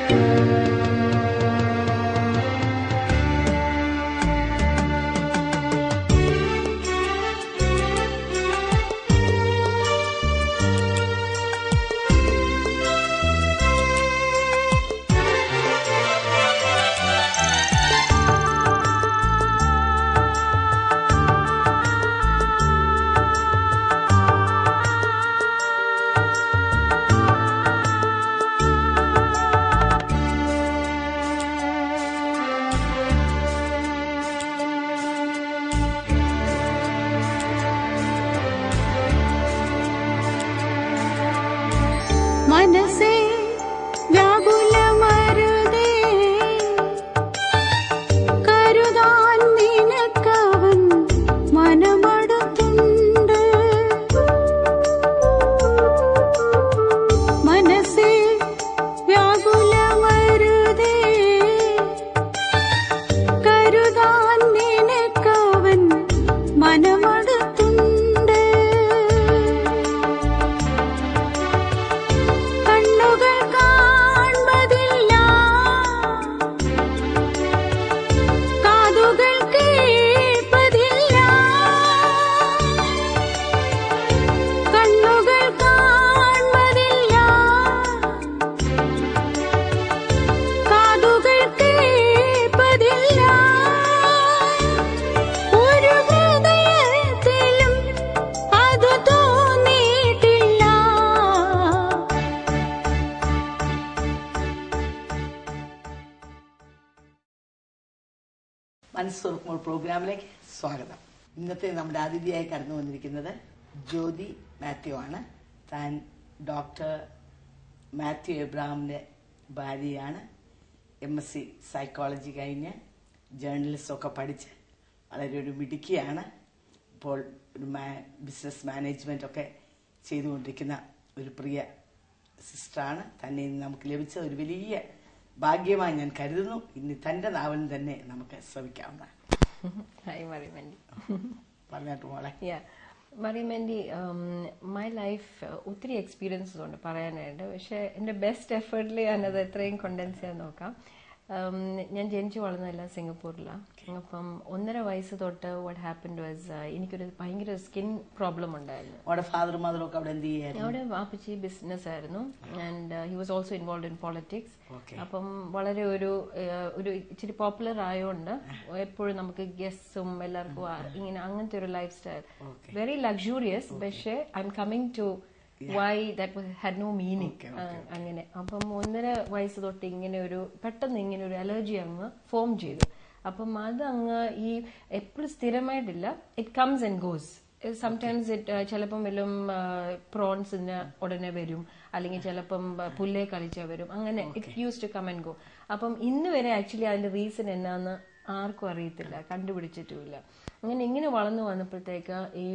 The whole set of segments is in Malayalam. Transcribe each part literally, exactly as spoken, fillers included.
മനസ്സുറക്കുമ്പോൾ പ്രോഗ്രാമിലേക്ക് സ്വാഗതം. ഇന്നത്തെ നമ്മുടെ അതിഥിയായി കടന്നു വന്നിരിക്കുന്നത് ജ്യോതി മാത്യു ആണ്. താൻ ഡോക്ടർ മാത്യു എബ്രഹാമിന്റെ ഭാര്യയാണ്. എം എസ് സി സൈക്കോളജി കഴിഞ്ഞ് ജേർണലിസം ഒക്കെ പഠിച്ച് വളരെ ഒരു മിടുക്കിയാണ്. ഇപ്പോൾ ഒരു ബിസിനസ് മാനേജ്മെന്റ് ഒക്കെ ചെയ്തുകൊണ്ടിരിക്കുന്ന ഒരു പ്രിയ സിസ്റ്ററാണ്. തന്നെ നമുക്ക് ലഭിച്ച ഒരു വലിയ ഭാഗ്യമായി ഞാൻ കരുതുന്നു. ഇനി തന്റെ നാവൽ തന്നെ നമുക്ക് ശ്രമിക്കാവുന്നതാണ്. പറഞ്ഞിട്ട് മോളെ. മറിയമ്മേന്റെ മൈ ലൈഫ് ഒത്തിരി എക്സ്പീരിയൻസസ് ഉണ്ട് പറയാനായിട്ട്. പക്ഷെ എന്റെ ബെസ്റ്റ് എഫേർട്ടിൽ ഞാനത് എത്രയും കൊണ്ടൻസ് ചെയ്യാൻ നോക്കാം. ഞാൻ ജനിച്ചു വളർന്നതല്ല സിംഗപ്പൂരിലാണ്. അപ്പം ഒന്നര വയസ്സ് തൊട്ട് വാട്ട് ഹാപ്പൻഡ് വാസ് എനിക്കൊരു ഭയങ്കര സ്കിൻ പ്രോബ്ലം ഉണ്ടായിരുന്നു. അവിടെ വാപ്പച്ചി ബിസിനസ് ആയിരുന്നു and he was also involve in politics. അപ്പം വളരെ ഒരു ഒരു ഇച്ചിരി പോപ്പുലർ ആയതുകൊണ്ട് എപ്പോഴും നമുക്ക് ഗസ്റ്റും എല്ലാവർക്കും ഇങ്ങനെ അങ്ങനത്തെ ഒരു ലൈഫ് സ്റ്റൈൽ, വെരി ലക്ഷൂറിയസ്. പക്ഷേ I am coming to why that had no meaning. അങ്ങനെ അപ്പം ഒന്നര വയസ്സ് തൊട്ട് ഇങ്ങനെ ഒരു പെട്ടെന്ന് ഇങ്ങനെ ഒരു അലർജി അങ്ങ് ഫോം ചെയ്തു. അപ്പം അത് അങ്ങ് ഈ എപ്പോഴും സ്ഥിരമായിട്ടില്ല, it comes and goes. Sometimes it ചിലപ്പം വല്ലതും പ്രോൺസിന് ഉടനെ വരും, അല്ലെങ്കിൽ ചിലപ്പം പുല്ലേ കളിച്ചാൽ വരും. അങ്ങനെ it use to come and go. അപ്പം ഇന്ന് വരെ ആക്ച്വലി അതിന്റെ റീസൺ എന്നാന്ന് ആർക്കും അറിയത്തില്ല, കണ്ടുപിടിച്ചിട്ടുമില്ല. അങ്ങനെ ഇങ്ങനെ വളർന്നു വന്നപ്പോഴത്തേക്ക് ഈ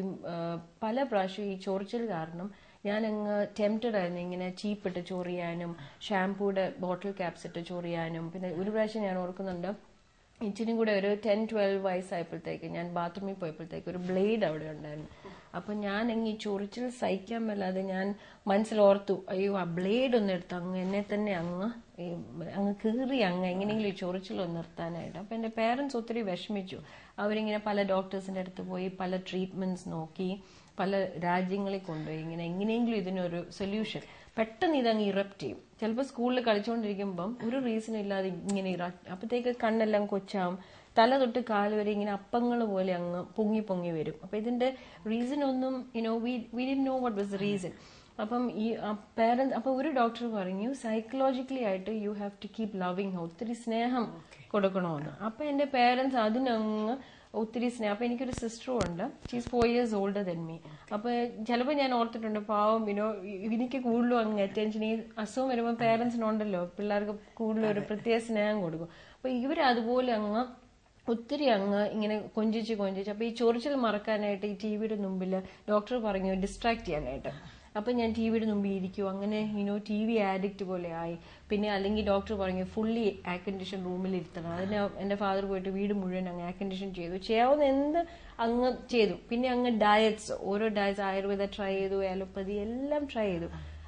പല പ്രാവശ്യം ഈ ചൊറിച്ചിൽ കാരണം ഞാൻ അങ്ങ് ടെംപ്റ്റഡ് ആയിരുന്നു ഇങ്ങനെ ചീപ്പിട്ട് ചൊറിയാനും ഷാംപൂയുടെ ബോട്ടിൽ ക്യാപ്സ് ഇട്ട് ചൊറിയാനും. പിന്നെ ഒരു പ്രാവശ്യം ഞാൻ ഓർക്കുന്നുണ്ട്, ഇച്ചിരി കൂടെ ഒരു ടെൻ ട്വൽവ് വയസ്സായപ്പോഴത്തേക്ക് ഞാൻ ബാത്റൂമിൽ പോയപ്പോഴത്തേക്ക് ഒരു ബ്ലേഡ് അവിടെ ഉണ്ടായിരുന്നു. അപ്പൊ ഞാൻ അങ്ങ് ഈ ചൊറിച്ചിൽ സഹിക്കാൻ മേലാതെ ഞാൻ മനസ്സിലോർത്തു, അയ്യോ ആ ബ്ലേഡ് ഒന്ന് എടുത്ത് അങ്ങ് എന്നെ തന്നെ അങ്ങ് അങ്ങ് കീറി അങ്ങ് എങ്ങനെയെങ്കിലും ഈ ചൊറിച്ചിലൊന്ന് നിർത്താനായിട്ട്. അപ്പൊ എന്റെ പേരൻസ് ഒത്തിരി വിഷമിച്ചു. അവരിങ്ങനെ പല ഡോക്ടേഴ്സിന്റെ അടുത്ത് പോയി പല ട്രീറ്റ്മെന്റ്സ് നോക്കി, പല രാജ്യങ്ങളിൽ കൊണ്ടുപോയി ഇങ്ങനെ എങ്ങനെയെങ്കിലും ഇതിനൊരു സൊല്യൂഷൻ. പെട്ടെന്ന് ഇതങ്ങ് ഇറപ്റ്റ് ചെയ്യും. ചിലപ്പോൾ സ്കൂളിൽ കളിച്ചുകൊണ്ടിരിക്കുമ്പം ഒരു റീസൺ ഇല്ലാതെ ഇങ്ങനെ ഇറപ്റ്റ്, അപ്പത്തേക്ക് കണ്ണെല്ലാം കൊച്ചാവും, തല തൊട്ട് കാല് വരെ ഇങ്ങനെ അപ്പങ്ങൾ പോലെ അങ്ങ് പൊങ്ങി പൊങ്ങി വരും. അപ്പൊ ഇതിന്റെ റീസൺ ഒന്നും you know we we didn't know what was the reason. അപ്പം ഈ പേരൻസ് അപ്പൊ ഒരു ഡോക്ടർ പറഞ്ഞു സൈക്കോളജിക്കലി ആയിട്ട് you have to keep loving her, ഒത്തിരി സ്നേഹം കൊടുക്കണമെന്ന്. അപ്പൊ എന്റെ പേരൻസ് അതിനങ്ങ് ഒത്തിരി സ്നേഹം. അപ്പൊ എനിക്കൊരു സിസ്റ്ററും ഉണ്ട്, she's four years older than me. അപ്പൊ ചിലപ്പോൾ ഞാൻ ഓർത്തിട്ടുണ്ട് പാവം വിനോ എനിക്ക് കൂടുതലും അങ്ങ് അറ്റൻഷൻ, ഈ അസുഖം വരുമ്പോൾ പേരൻസിനുണ്ടല്ലോ പിള്ളേർക്ക് കൂടുതലും ഒരു പ്രത്യേക സ്നേഹം കൊടുക്കും. അപ്പൊ ഇവർ അതുപോലെ അങ്ങ് ഒത്തിരി അങ്ങ് ഇങ്ങനെ കൊഞ്ചിച്ച് കൊഞ്ചിച്ച് അപ്പൊ ഈ ചൊറിച്ചിൽ മറക്കാനായിട്ട് ഈ ടി വിയുടെ മുമ്പിൽ ഡോക്ടർ പറഞ്ഞു ഡിസ്ട്രാക്ട് ചെയ്യാനായിട്ട്. അപ്പൊ ഞാൻ ടി വിയുടെ മുമ്പിൽ ഇരിക്കും. അങ്ങനെ യുനോ ടി വി ആഡിക്റ്റ് പോലെ ആയി. പിന്നെ അല്ലെങ്കിൽ ഡോക്ടർ പറഞ്ഞു ഫുള്ളി എയർ കണ്ടീഷൻ റൂമിൽ ഇരുത്തണം. അതിന് എന്റെ ഫാദർ പോയിട്ട് വീട് മുഴുവൻ അങ്ങ് എയർ കണ്ടീഷൻ ചെയ്തു. ചെയ്യാവുന്ന എന്ത് അങ്ങ് ചെയ്തു. പിന്നെ അങ്ങ് ഡയറ്റ്സ്, ഓരോ ഡയറ്റ്സ് ആയുർവേദ ട്രൈ ചെയ്തു, അലോപ്പതി എല്ലാം ട്രൈ ചെയ്തു.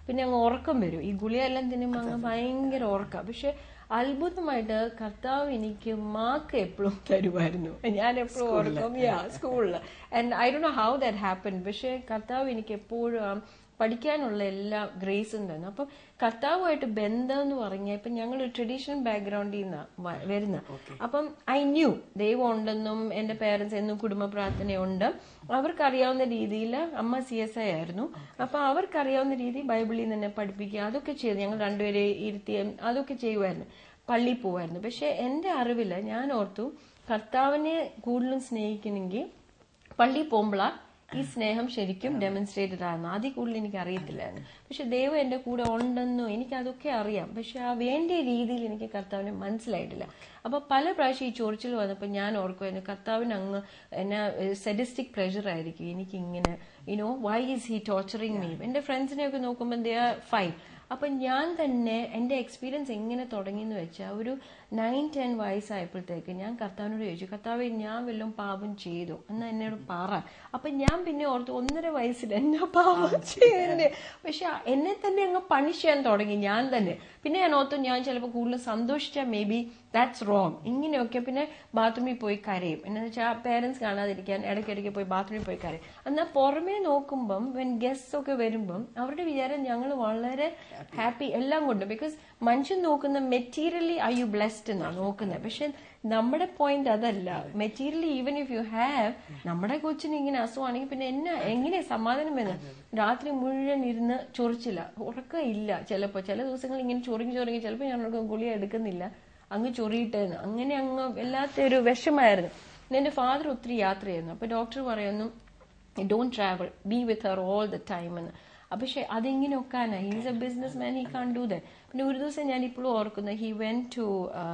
പിന്നെ അങ്ങ് ഉറക്കം വരും. ഈ ഗുളിയെല്ലാം തിന്നുമ്പോൾ അങ്ങ് ഭയങ്കര ഉറക്കം. പക്ഷെ അത്ഭുതമായിട്ട് കർത്താവ് എനിക്ക് മാർക്ക് എപ്പോഴും തരുമായിരുന്നു. ഞാൻ എപ്പോഴും ഓർക്കും യാ സ്കൂളിൽ. And I don't know how that happen. പക്ഷെ കർത്താവ് എനിക്ക് എപ്പോഴും പഠിക്കാനുള്ള എല്ലാ ഗ്രേസും തന്നു. അപ്പം കർത്താവുമായിട്ട് ബന്ധം എന്ന് പറഞ്ഞാൽ ഇപ്പം ഞങ്ങൾ ഒരു ട്രഡീഷണൽ ബാക്ക്ഗ്രൗണ്ടിൽ നിന്നാണ് വരുന്നത്. അപ്പം ഐ ന്യൂ ദൈവം ഉണ്ടെന്നും എന്റെ പേരൻസ് എന്നും കുടുംബ പ്രാർത്ഥനയുണ്ട്. അവർക്കറിയാവുന്ന രീതിയിൽ അമ്മ സി എസ് ഐ ആയിരുന്നു. അപ്പൊ അവർക്കറിയാവുന്ന രീതിയിൽ ബൈബിളിൽ തന്നെ പഠിപ്പിക്കുക അതൊക്കെ ചെയ്തു. ഞങ്ങൾ രണ്ടുപേരെ ഇരുത്തി അതൊക്കെ ചെയ്യുമായിരുന്നു. പള്ളിയിൽ പോവായിരുന്നു. പക്ഷെ എന്റെ അറിവില് ഞാൻ ഓർത്തു കർത്താവിനെ കൂടുതലും സ്നേഹിക്കണമെങ്കിൽ പള്ളിയിൽ പോകുമ്പോഴാ ഈ സ്നേഹം ശരിക്കും ഡെമോൺസ്ട്രേറ്റഡ് ആയിരുന്നു. അതിൽ കൂടുതൽ എനിക്ക് അറിയത്തില്ലായിരുന്നു. പക്ഷെ ദൈവം എന്റെ കൂടെ ഉണ്ടെന്നോ എനിക്ക് അതൊക്കെ അറിയാം. പക്ഷെ ആ വേണ്ട രീതിയിൽ എനിക്ക് കർത്താവിനെ മനസ്സിലായിട്ടില്ല. അപ്പൊ പല പ്രാവശ്യം ഈ ചൊറിച്ചിൽ വന്നപ്പോൾ ഞാൻ ഓർക്കുമായിരുന്നു കർത്താവിന് അങ്ങ് എന്നെ സെഡിസ്റ്റിക് പ്ലഷർ ആയിരിക്കും എനിക്ക് ഇങ്ങനെ you know why is he torturing me. എന്റെ ഫ്രണ്ട്സിനെയൊക്കെ നോക്കുമ്പോൾ ദേ ആർ ഫൈൻ. അപ്പൊ ഞാൻ തന്നെ എന്റെ എക്സ്പീരിയൻസ് എങ്ങനെ തുടങ്ങിയെന്ന് വെച്ചാൽ ഒരു നയൻ ടെൻ വയസ്സായപ്പോഴത്തേക്ക് ഞാൻ കർത്താവിനോട് ചോദിച്ചു, കർത്താവ് ഞാൻ വല്ലതും പാപം ചെയ്തു എന്നാ എന്നോട് പറ. അപ്പൊ ഞാൻ പിന്നെ ഓർത്തു ഒന്നര വയസ്സിൽ എന്നാ പാപം ചെയ്തേ. പക്ഷെ എന്നെ തന്നെ അങ്ങ് പണിഷ് ചെയ്യാൻ തുടങ്ങി ഞാൻ തന്നെ. പിന്നെ ഞാൻ ഓർത്തു ഞാൻ ചിലപ്പോൾ കൂടുതൽ സന്തോഷിച്ചാൽ മേ ബി ദാറ്റ്സ് റോങ് ഇങ്ങനെയൊക്കെ. പിന്നെ ബാത്റൂമിൽ പോയി കരയും. എന്നാന്ന് വെച്ചാൽ പേരൻസ് കാണാതിരിക്കാൻ ഇടയ്ക്കിടയ്ക്ക് പോയി ബാത്റൂമിൽ പോയി കരയും. എന്നാൽ പുറമേ നോക്കുമ്പം വെൻ ഗസ്റ്റ്സ് ഒക്കെ വരുമ്പം അവരുടെ വിചാരം ഞങ്ങൾ വളരെ ഹാപ്പി എല്ലാം കൊണ്ട്. ബിക്കോസ് മനുഷ്യൻ നോക്കുന്ന മെറ്റീരിയലി ഐ യു ബ്ലെസ്ഡ് എന്നാണ് നോക്കുന്നത്. പക്ഷെ നമ്മുടെ പോയിന്റ് അതല്ല. Materially even if you have നമ്മുടെ കൊച്ചിന് ഇങ്ങനെ അസുഖമാണെങ്കിൽ പിന്നെ എന്നെ എങ്ങനെ സമാധാനം വരുന്നത്? രാത്രി മുഴുവൻ ഇരുന്ന് ചൊറിച്ചില്ല, ഉറക്കം ഇല്ല. ചിലപ്പോൾ ചില ദിവസങ്ങൾ ഇങ്ങനെ ചൊറിഞ്ഞ് ചൊറിഞ്ഞ് ചിലപ്പോൾ ഞങ്ങൾക്ക് ഗുളിക എടുക്കുന്നില്ല, അങ്ങ് ചൊറിയിട്ടേന്ന്. അങ്ങനെ അങ്ങ് വല്ലാത്തൊരു വിഷമായിരുന്നു. എന്റെ ഫാദർ ഒത്തിരി യാത്രയായിരുന്നു. അപ്പൊ ഡോക്ടർ പറയുന്നു don't travel, be with her all the time എന്ന്. പക്ഷെ അതെങ്ങനെ ഒക്കാനാ? He's a business man, he can do that. പിന്നെ ഒരു ദിവസം ഞാൻ ഇപ്പോഴും ഓർക്കുന്നത് ഹി വെൻ ടു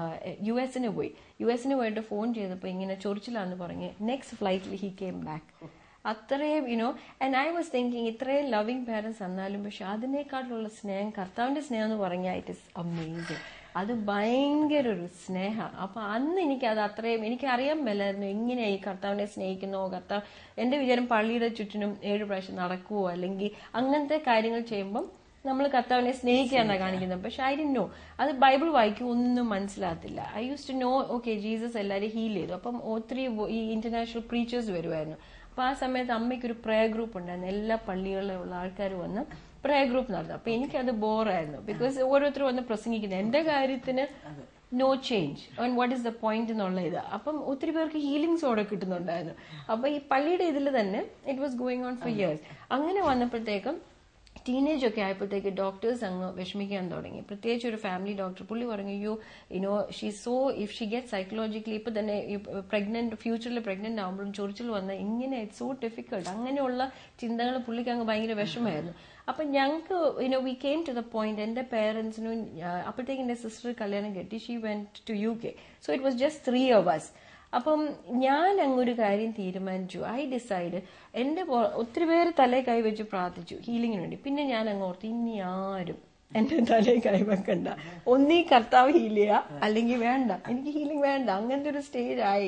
യു എസിന് പോയി. യു എസിന് പോയിട്ട് ഫോൺ ചെയ്തപ്പോൾ ഇങ്ങനെ ചൊറിച്ചിലാന്ന് പറഞ്ഞ് നെക്സ്റ്റ് ഫ്ലൈറ്റിൽ ഹി കെയിം ബാക്ക്. അത്രയും you know and I was thinking ഇത്രയും ലവിങ് പാരൻസ് എന്നാലും പക്ഷെ അതിനേക്കാളുള്ള സ്നേഹം കർത്താവിന്റെ സ്നേഹം എന്ന് പറഞ്ഞാൽ ഇറ്റ് ഇസ് അമേസിങ്. അത് ഭയങ്കര ഒരു സ്നേഹം. അപ്പൊ അന്ന് എനിക്ക് അത് അത്രയും എനിക്ക് അറിയാൻ മേലായിരുന്നു എങ്ങനെയാ ഈ കർത്താവിനെ സ്നേഹിക്കുന്നോ. കർത്താവ് എന്റെ വിചാരം പള്ളിയുടെ ചുറ്റിനും ഏഴു പ്രാവശ്യം നടക്കുവോ അല്ലെങ്കിൽ അങ്ങനത്തെ കാര്യങ്ങൾ ചെയ്യുമ്പം നമ്മൾ കർത്താവിനെ സ്നേഹിക്കുകയാണ് കാണിക്കുന്നത്. പക്ഷെ ഐ ഡിഡ്ന്റ് നോ. അത് ബൈബിൾ വായിക്കും ഒന്നും മനസ്സിലാകത്തില്ല. I use to know okay Jesus എല്ലാവരും ഹീൽ ചെയ്തു. അപ്പം ഒത്തിരി ഈ ഇന്റർനാഷണൽ പ്രീച്ചേഴ്സ് വരുമായിരുന്നു. അപ്പൊ ആ സമയത്ത് അമ്മയ്ക്കൊരു പ്രേയർ ഗ്രൂപ്പ് ഉണ്ടായിരുന്നു. എല്ലാ പള്ളികളിലുള്ള ആൾക്കാർ വന്ന് പ്രേയർ ഗ്രൂപ്പ് നടന്നു. അപ്പൊ എനിക്കത് ബോറായിരുന്നു. ബിക്കോസ് ഓരോരുത്തർ വന്ന് പ്രസംഗിക്കുന്നത് എന്റെ കാര്യത്തിന് no change and what is the point എന്നുള്ള ഇത്. അപ്പം ഒത്തിരി പേർക്ക് ഹീലിംഗ്സ് അവിടെ കിട്ടുന്നുണ്ടായിരുന്നു. അപ്പൊ ഈ പള്ളിയുടെ ഇതിൽ തന്നെ it was going on for years. അങ്ങനെ വന്നപ്പോഴത്തേക്കും ടീനേജ് ഒക്കെ ആയപ്പോഴത്തേക്ക് ഡോക്ടേഴ്സ് അങ്ങ് വിഷമിക്കാൻ തുടങ്ങി. പ്രത്യേകിച്ച് ഒരു ഫാമിലി ഡോക്ടർ പുള്ളി പറഞ്ഞു you you know she so if she get psychologically ഇപ്പൊ തന്നെ പ്രഗ്നന്റ് ഫ്യൂച്ചറിൽ പ്രഗ്നന്റ് ആകുമ്പോഴും ചൊറിച്ചിൽ വന്ന ഇങ്ങനെ ഇറ്റ്സ് സോ ഡിഫിക്കൾട്ട്. അങ്ങനെയുള്ള ചിന്തകൾ പുള്ളിക്ക് അങ്ങ് ഭയങ്കര വിഷമമായിരുന്നു. അപ്പൊ ഞങ്ങൾക്ക് you know we came to the point എന്റെ പേരൻസിനും അപ്പോഴത്തേക്ക് എന്റെ സിസ്റ്റർ കല്യാണം കെട്ടി. She went to U K. So it was just three of us. അപ്പം ഞാൻ അങ്ങൊരു കാര്യം തീരുമാനിച്ചു. ഐ ഡിസൈഡ് എന്റെ ഒത്തിരി പേര് തലേ കൈവച്ച് പ്രാർത്ഥിച്ചു ഹീലിങ്ങിന് വേണ്ടി. പിന്നെ ഞാൻ അങ്ങ് ഓർത്ത് ഇനി ആരും എന്റെ തലേ കൈവെക്കണ്ട, ഒന്നീ കർത്താവ് ഹീൽ ചെയ്യുക അല്ലെങ്കിൽ വേണ്ട, എനിക്ക് ഹീലിംഗ് വേണ്ട. അങ്ങനത്തെ ഒരു സ്റ്റേജ് ആയി.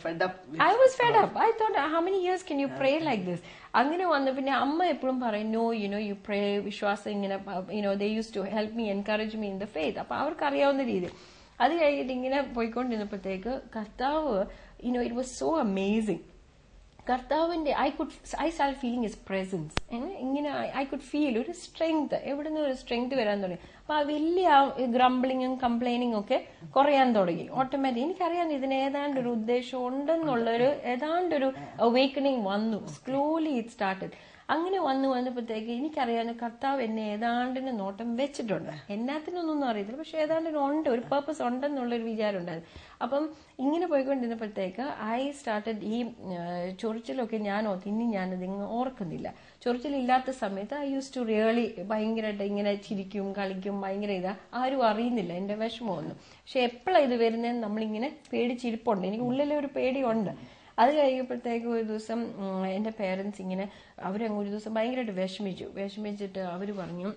I was fed up. I thought how many years can you pray like this. അങ്ങനെ വന്നു. പിന്നെ അമ്മ എപ്പോഴും പറയും നോ യുനോ യു പ്രേ, വിശ്വാസം ഇങ്ങനെ you know they use to help me encourage me in the faith. അപ്പൊ അവർക്ക് അറിയാവുന്ന രീതി. അത് കഴിഞ്ഞിട്ട് ഇങ്ങനെ പോയിക്കൊണ്ടിരുന്നപ്പോഴത്തേക്ക് കർത്താവ് you know it was so amazing. കർത്താവിന്റെ I could I start feeling his presence. ഇങ്ങനെ ഐ കുഡ് ഫീൽ ഒരു സ്ട്രെങ്ത്, എവിടെ നിന്ന് ഒരു സ്ട്രെങ്ത് വരാൻ തുടങ്ങി. അപ്പൊ ആ വലിയ ഗ്രംബ്ലിങ്ങും കംപ്ലൈനിങ്ങും ഒക്കെ കുറയാൻ തുടങ്ങി ഓട്ടോമാറ്റിക്. എനിക്കറിയാം ഇതിന് ഏതാണ്ട് ഒരു ഉദ്ദേശം ഉണ്ടെന്നുള്ളൊരു ഏതാണ്ടൊരു അവേക്കണിങ് വന്നു. Slowly it started. അങ്ങനെ വന്നു വന്നപ്പോഴത്തേക്ക് എനിക്കറിയാവുന്ന കർത്താവ് എന്നെ ഏതാണ്ടിന് നോട്ടം വെച്ചിട്ടുണ്ട്. എന്നാത്തിനൊന്നും അറിയത്തില്ല, പക്ഷെ ഏതാണ്ടിന് ഉണ്ട്, ഒരു പർപ്പസ് ഉണ്ടെന്നുള്ളൊരു വിചാരം ഉണ്ടായിരുന്നു. അപ്പം ഇങ്ങനെ പോയിക്കൊണ്ടിരുന്നപ്പോഴത്തേക്ക് ഐ സ്റ്റാർട്ടഡ് ഈ ചൊറിച്ചിലൊക്കെ ഞാൻ ഓർത്ത് ഇനി ഞാനത് ഇങ്ങനെ ഓർക്കുന്നില്ല. ചൊറിച്ചിലില്ലാത്ത സമയത്ത് ഐ യൂസ് ടു റിയലി ഭയങ്കരമായിട്ട് ഇങ്ങനെ ചിരിക്കും കളിക്കും, ഭയങ്കര ഇതാ, ആരും അറിയുന്നില്ല എന്റെ വിഷമമൊന്നും. പക്ഷെ എപ്പോഴാണ് ഇത് വരുന്നതെന്ന് നമ്മളിങ്ങനെ പേടിച്ചിരിപ്പുണ്ട്, എനിക്ക് ഉള്ളിലെ ഒരു പേടിയുണ്ട്. അത് കഴിഞ്ഞപ്പോഴത്തേക്ക് ഒരു ദിവസം എന്റെ പേരൻസ് ഇങ്ങനെ അവരങ്ങ് ഒരു ദിവസം ഭയങ്കരമായിട്ട് വിഷമിച്ചു. വിഷമിച്ചിട്ട് അവർ പറഞ്ഞു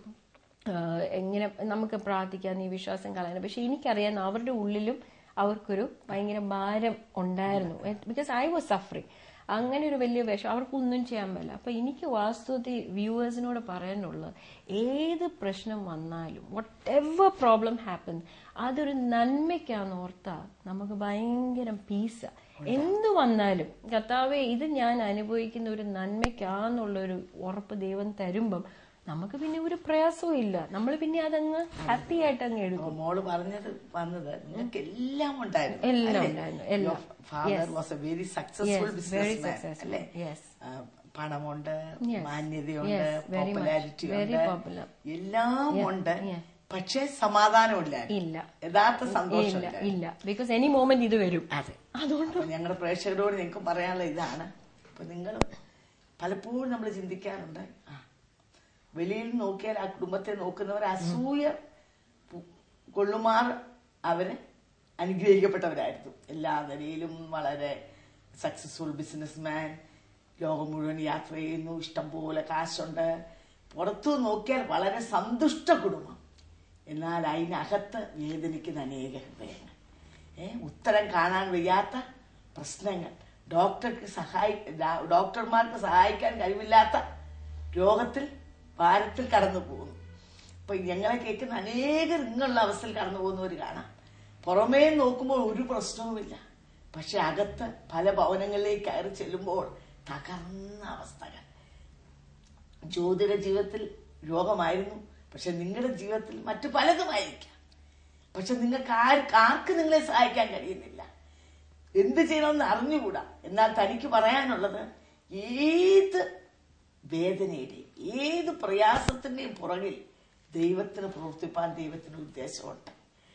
എങ്ങനെ നമുക്ക് പ്രാർത്ഥിക്കാം, നീ വിശ്വാസം കളയണം. പക്ഷെ എനിക്കറിയാം അവരുടെ ഉള്ളിലും അവർക്കൊരു ഭയങ്കര ഭാരം ഉണ്ടായിരുന്നു. Because I was suffering. അങ്ങനെ ഒരു വലിയ വിഷം അവർക്കൊന്നും ചെയ്യാൻ പറ്റില്ല. അപ്പൊ എനിക്ക് വാസ്തവത്തിൽ വ്യൂവേഴ്സിനോട് പറയാനുള്ളത്, ഏത് പ്രശ്നം വന്നാലും വട്ട് എവർ പ്രോബ്ലം ഹാപ്പൻ, അതൊരു നന്മയ്ക്കാന്ന് ഓർത്താ നമുക്ക് ഭയങ്കര പീസാ. എന്ത് വന്നാലും കർത്താവേ ഇത് ഞാൻ അനുഭവിക്കുന്ന ഒരു നന്മയ്ക്കാന്നുള്ളൊരു ഉറപ്പ് ദൈവം തരുമ്പം നമുക്ക് പിന്നെ ഒരു പ്രയാസവും ഇല്ല. നമ്മൾ പിന്നെ അതങ്ങ് ഹാപ്പി ആയിട്ട് അങ്ങ് എടുക്കും. മോള് പറഞ്ഞത് വന്നത് നിങ്ങൾക്ക് എല്ലാം ഉണ്ടായിരുന്നു, എല്ലാം ഉണ്ടായിരുന്നു, എല്ലാം. Father was a very successful businessman അല്ലേ? പണമുണ്ട്, മാന്യതയുണ്ട്, പോപ്പുലാരിറ്റി ഉണ്ട്, എല്ലാം ഉണ്ട്. പക്ഷേ സമാധാനമില്ല, ഇല്ല, യഥാർത്ഥ സന്തോഷം ഇല്ല. ബിക്കോസ് എനി മോമെന്റ് ഇത് വരും. അതെ, അതുകൊണ്ട് ഞങ്ങളുടെ പ്രേക്ഷകരോട് നിങ്ങൾക്ക് പറയാനുള്ള ഇതാണ്. അപ്പൊ നിങ്ങൾ പലപ്പോഴും നമ്മൾ ചിന്തിക്കാറുണ്ട്, വെളിയിൽ നോക്കിയാൽ ആ കുടുംബത്തെ നോക്കുന്നവർ അസൂയ കൊള്ളുമാർ അവര് അനുഗ്രഹിക്കപ്പെട്ടവരായിരുന്നു. എല്ലാ നിലയിലും വളരെ സക്സസ്ഫുൾ ബിസിനസ്മാൻ, ലോകം മുഴുവൻ യാത്ര ചെയ്യുന്നു, ഇഷ്ടംപോലെ കാശുണ്ട്, പുറത്തു നോക്കിയാൽ വളരെ സന്തുഷ്ട കുടുംബം. എന്നാൽ അതിനകത്ത് വേദനിക്കുന്ന അനേക ഹൃദയങ്ങൾ, ഏഹ് ഉത്തരം കാണാൻ വയ്യാത്ത പ്രശ്നങ്ങൾ, ഡോക്ടർക്ക് സഹായി ഡോക്ടർമാർക്ക് സഹായിക്കാൻ കഴിവില്ലാത്ത രോഗത്തിൽ ഭാരത്തിൽ കടന്നു പോകുന്നു. അപ്പൊ ഞങ്ങളെ കേൾക്കുന്ന അനേകർ ഇങ്ങുള്ള അവസ്ഥയിൽ കടന്നു പോകുന്നവർ കാണാം. പുറമേ നോക്കുമ്പോൾ ഒരു പ്രശ്നവുമില്ല, പക്ഷെ അകത്ത് പല ഭവനങ്ങളിലേക്ക് കയറി ചെല്ലുമ്പോൾ തകർന്ന അവസ്ഥകൾ. ജ്യോതിയുടെ ജീവിതത്തിൽ രോഗമായിരുന്നു, പക്ഷെ നിങ്ങളുടെ ജീവിതത്തിൽ മറ്റു പലതുമായിരിക്കാം. പക്ഷെ നിങ്ങൾക്ക് ആർക്ക് ആർക്ക് നിങ്ങളെ സഹായിക്കാൻ കഴിയുന്നില്ല, എന്ത് ചെയ്യണമെന്ന് അറിഞ്ഞുകൂടാ. എന്നാൽ തനിക്ക് പറയാനുള്ളത്, ഏത് വേദനയുടെയും ഏത് പ്രയാസത്തിന്റെയും പുറകിൽ ദൈവത്തിന് പ്രവർത്തിപ്പാൻ ദൈവത്തിന് ഉദ്ദേശമുണ്ട്.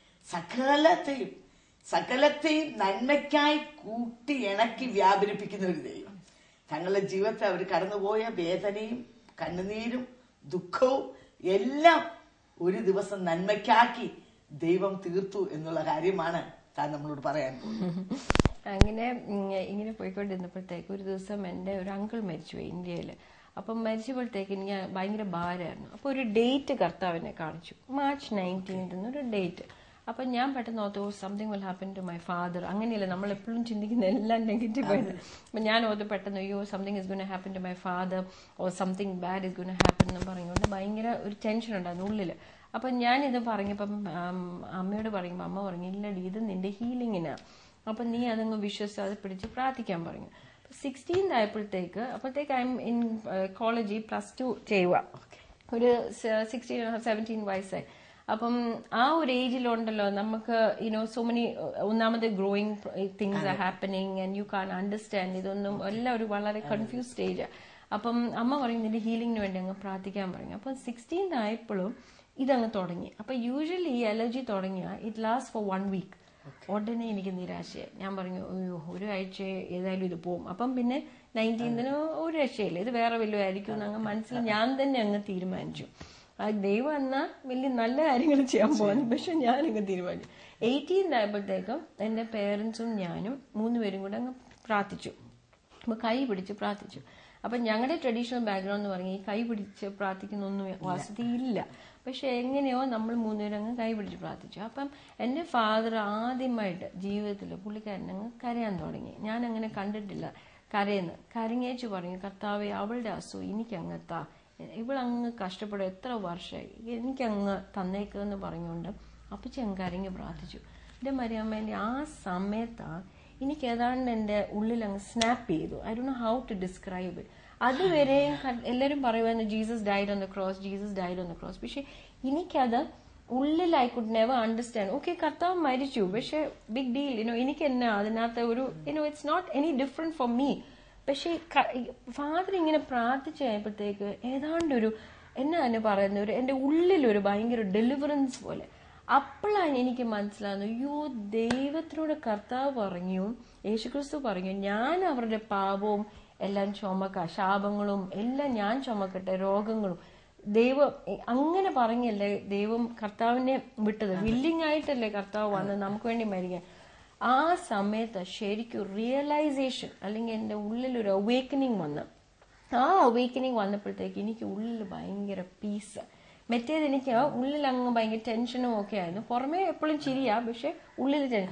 സകലത്തെയും സകലത്തെയും നന്മയ്ക്കായി കൂട്ടി ഇണക്കി വ്യാപരിപ്പിക്കുന്ന ഒരു ദൈവം. തങ്ങളുടെ ജീവിതത്തിൽ അവർ കടന്നുപോയ വേദനയും കണ്ണുനീരും ദുഃഖവും എല്ലാം ഒരു ദിവസം നന്മയ്ക്കാക്കി ദൈവം തീർത്തു എന്നുള്ള കാര്യമാണ് താൻ നമ്മളോട് പറയാൻ പോകുന്നത്. അങ്ങനെ ഇങ്ങനെ പോയിക്കൊണ്ടിരുന്നപ്പോഴത്തേക്ക് ഒരു ദിവസം എൻ്റെ ഒരു അങ്കിൾ മരിച്ചുപോയി ഇന്ത്യയിൽ. അപ്പം മരിച്ചപ്പോഴത്തേക്ക് എനിക്ക് ഭയങ്കര ഭാരമായിരുന്നു. അപ്പോൾ ഒരു ഡേറ്റ് കർത്താവിനെ കാണിച്ചു, മാർച്ച് നയൻറ്റീൻത്ത് ഒരു ഡേറ്റ്. അപ്പം ഞാൻ പെട്ടെന്ന് ഓർത്തു, something will happen to my father. അങ്ങനെയല്ല, നമ്മൾ എപ്പോഴും ചിന്തിക്കുന്ന എല്ലാം നെഗറ്റീവ് ആയിട്ട്. അപ്പം ഞാൻ ഓർത്ത് പെട്ടെന്ന്, അയ്യോ something is gonna happen to my father or something bad is gonna happen എന്ന് പറഞ്ഞുകൊണ്ട് ഭയങ്കര ഒരു ടെൻഷൻ ഉണ്ടായിരുന്നു ഉള്ളിൽ. അപ്പം ഞാനിത് പറഞ്ഞപ്പം അമ്മയോട് പറയുമ്പോൾ അമ്മ പറഞ്ഞു, ഇല്ലടി ഇത് നിന്റെ ഹീലിങ്ങിനാണ്, അപ്പം നീ അതങ്ങ് വിശ്വസിച്ച് അത് പിടിച്ച് പ്രാർത്ഥിക്കാൻ പറഞ്ഞു. സിക്സ്റ്റീൻത് ആയപ്പോഴത്തേക്ക് അപ്പോഴത്തേക്ക് ഐ എം ഇൻ കോളേജിൽ പ്ലസ് ടു ചെയ്യുക, ഒരു സിക്സ്റ്റീൻ സെവൻറ്റീൻ വയസ്സായി. അപ്പം ആ ഒരു ഏജിലുണ്ടല്ലോ നമുക്ക് യുനോ സോ മെനി, ഒന്നാമത് growing things are happening and you can understand, ഇതൊന്നും എല്ലാം ഒരു വളരെ കൺഫ്യൂസ് സ്റ്റേജാണ്. അപ്പം അമ്മ പറയും നിന്റെ ഹീലിങ്ങിന് വേണ്ടി അങ്ങ് പ്രാർത്ഥിക്കാൻ പറഞ്ഞു. അപ്പം സിക്സ്റ്റീൻത് ആയപ്പോഴും ഇതങ്ങ് തുടങ്ങി. അപ്പൊ യൂഷ്വലി ഈ അലർജി തുടങ്ങിയ it last for one week. ഉടനെ എനിക്ക് നിരാശയായി. ഞാൻ പറഞ്ഞു, അയ്യോ ഒരാഴ്ച ഏതായാലും ഇത് പോവും. അപ്പം പിന്നെ നയൻറ്റീൻതിന് ഒരു രക്ഷയില്ല, ഇത് വേറെ വല്ലതും ആയിരിക്കും എന്ന് അങ്ങ് മനസ്സിൽ ഞാൻ തന്നെ അങ്ങ് തീരുമാനിച്ചു. ആ ദൈവം എന്നാൽ വലിയ നല്ല കാര്യങ്ങൾ ചെയ്യാൻ പോകുന്നു, പക്ഷെ ഞാനങ്ങ് തീരുമാനിച്ചു. എയ്റ്റീൻത് ആയപ്പോഴത്തേക്കും എൻ്റെ പേരൻസും ഞാനും മൂന്നുപേരും കൂടെ അങ്ങ് പ്രാർത്ഥിച്ചു. അപ്പോൾ കൈ പിടിച്ച് പ്രാർത്ഥിച്ചു. അപ്പം ഞങ്ങളുടെ ട്രഡീഷണൽ ബാക്ക്ഗ്രൗണ്ട് എന്ന് പറഞ്ഞാൽ ഈ കൈ പിടിച്ച് പ്രാർത്ഥിക്കുന്നൊന്നും വസതിയില്ല. പക്ഷെ എങ്ങനെയോ നമ്മൾ മൂന്നുപേരും അങ്ങ് കൈ പിടിച്ച് പ്രാർത്ഥിച്ചു. അപ്പം എൻ്റെ ഫാദർ ആദ്യമായിട്ട് ജീവിതത്തിൽ പുള്ളിക്കാരൻ അങ്ങ് കരയാൻ തുടങ്ങി. ഞാൻ അങ്ങനെ കണ്ടിട്ടില്ല കരയെന്ന്. കരങ്ങേച്ചു പറഞ്ഞു, കർത്താവേ അവളുടെ അസുഖം എനിക്കങ്ങത്താ, ഇവളങ്ങ് കഷ്ടപ്പെടും, എത്ര വർഷമായി, എനിക്കങ്ങ് തന്നേക്കെന്ന് പറഞ്ഞുകൊണ്ട് അപ്പച്ചി അങ്ങ് കരങ്ങി പ്രാർത്ഥിച്ചു. എൻ്റെ മരിയമ്മേൻ്റെ ആ സമയത്താണ് എനിക്ക് ഏതാണ്ട് എൻ്റെ ഉള്ളിൽ അങ്ങ് സ്നാപ്പ് ചെയ്തു. I don't know how to describe it. അതുവരെയും എല്ലാവരും പറയുമായിരുന്നു Jesus died on the cross, Jesus died on the cross. പക്ഷെ എനിക്കത് ഉള്ളിൽ I could never understand. Okay കർത്താവ് മരിച്ചു, പക്ഷെ ബിഗ് ഡീൽ യുനോ, എനിക്ക് എന്നാ അതിനകത്ത് ഒരു you know it's not any different for me. പക്ഷെ ഫാദർ ഇങ്ങനെ പ്രാർത്ഥിച്ചു കഴിഞ്ഞപ്പോഴത്തേക്ക് ഏതാണ്ടൊരു എന്നാ തന്നെ പറയുന്ന ഒരു എൻ്റെ ഉള്ളിലൊരു ഭയങ്കര ഡെലിവറൻസ് പോലെ. അപ്പോഴാണ് എനിക്ക് മനസ്സിലാകുന്നത്, അയ്യോ ദൈവത്തിനോട് കർത്താവ് പറഞ്ഞു, യേശുക്രിസ്തു പറഞ്ഞു, ഞാൻ അവരുടെ പാപവും എല്ലാം ചുമക്ക, ശാപങ്ങളും എല്ലാം ഞാൻ ചുമക്കട്ടെ, രോഗങ്ങളും. ദൈവം അങ്ങനെ പറഞ്ഞല്ലേ ദൈവം കർത്താവിനെ വിട്ടത്, വില്ലിങ് ആയിട്ടല്ലേ കർത്താവ് വന്നത് നമുക്ക് വേണ്ടി മരിക്കാൻ. ആ സമയത്ത് ശരിക്കും റിയലൈസേഷൻ അല്ലെങ്കിൽ എൻ്റെ ഉള്ളിലൊരു അവേക്കനിങ് വന്ന്, ആ അവേക്കനിങ് വന്നപ്പോഴത്തേക്ക് എനിക്ക് ഉള്ളിൽ ഭയങ്കര പീസ്. മറ്റേത് എനിക്ക് ഉള്ളിൽ അങ്ങ് ഭയങ്കര ടെൻഷനും ഒക്കെ ആയിരുന്നു. പുറമേ എപ്പോഴും ചിരിയാ, പക്ഷെ ഉള്ളിൽ ടെൻഷൻ.